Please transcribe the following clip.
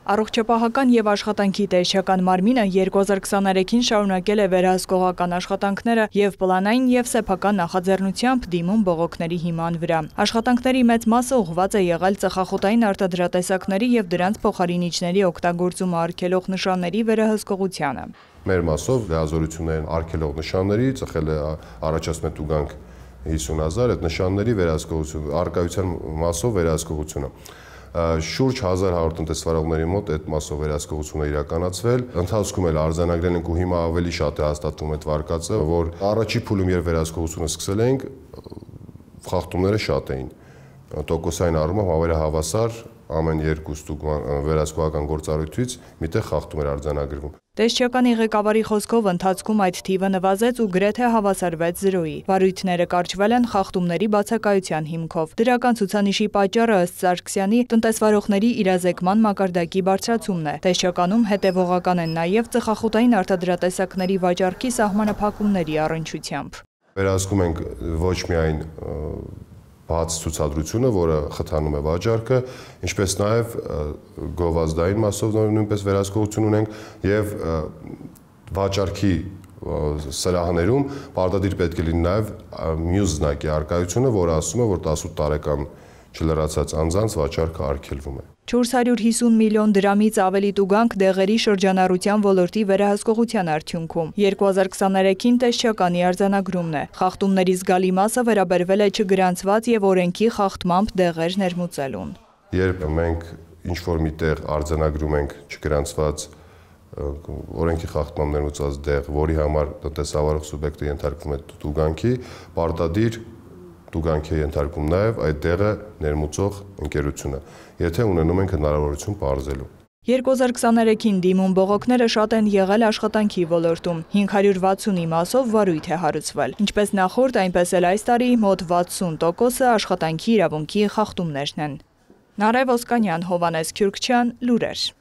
Առողջապահական և աշխատանքի տեսչական մարմինը 2023-ին շարունակել է վերահսկողական աշխատանքները և պլանային և սեփական նախաձեռնությամբ դիմում բողոքների հիման վրա։ Աշխատանքների մեծ մասը ուղղված է եղել ծխախոտային արտադրատեսակների և դրանց փոխարինիչների օգտագործումը արգելող նշանների վերահսկողությանը։ Մեր մասով լիազորություններ արգելող նշանների ծխել է առաջացնում է տուգանք 50,000 այդ նշանների վերահսկողությունը, առկայության մասով վերահսկողությունը։ Շուրջ 1100 տնտեսվարողների մոտ այդ մասով վերահսկողությունը իրականացվել, ընթացքում էլ արձանագրել ենք ու հիմա ավելի շատ է հաստատվում այդ վարկածը, որ առաջի փուլում երբ վերահսկողությունը սկսել էինք, խախտումները շատ էին։ Տոկոսային առումով հավասար ամեն 2 վերահսկողական գործառույթից միտեղ խախտում էր արձանագրվում։ Տեսչականի ղեկավարի խոսքով ընթացքում այդ թիվը նվազեց ու գրեթե հավասարվեց 0-ի։ Վարույթները կարճվել են խախտումների բացակայության հիմքով։ Դրական ցուցանիշի պատճառը ըստ Սարգսյանի տնտեսվարողների իրազեկման մակարդակի բարձրացումն է։ Տեսչականում հետևողական են նաև ծխախոտային արտադրատեսակների վաճառքի սահմանափակումների առնչությամբ։ Վերահսկում ենք ոչ միայն բաց ցուցադրությունը, որը խթանում է վաճառքը, ինչպես նաև գովազդային մասով նույնպես վերահսկողություն ունենք եւ վաճառքի սրահներում պարտադիր պետք է լինի նաև մյուս զնակի առկայությունը, որը ասում է, որ 18 տարեկան չլրացած անձանց վաճառքը արգելվում է։ 450 միլիոն դրամից ավելի տուգանք դեղերի շրջանառության ոլորտի վերահսկողության արդյունքում 2023-ին տեսչականի արձանագրումն է։ Խախտումների զգալի մասը վերաբերվել է չգրանցված եւ օրենքի խախտմամբ դեղեր ներմուծելուն։ Երբ մենք ինչ-որ միտեղ արձանագրում ենք չգրանցված օրենքի խախտմամբ ներմուծված դեղ, որի համար տնտեսավարող սուբյեկտը ենթարկվում է տուգանքի, պարտադիր տուգանքի է ենթարկվում նաև այդ դեղը ներմուծող ընկերությունը, եթե ունենում ենք հնարավորություն պարզելու։ 2023-ին դիմում բողոքները շատ են եղել աշխատանքի ոլորտում, 560-ի մասով վարույթ է հարուցվել։ Ինչպես նախորդ, այնպես էլ այս տարի մոտ 60%-ը աշխատանքի իրավունքի խախտումներն են։ Նարեկ Ոսկանյան, Հովհաննես Քյուրքչյան, լուրեր։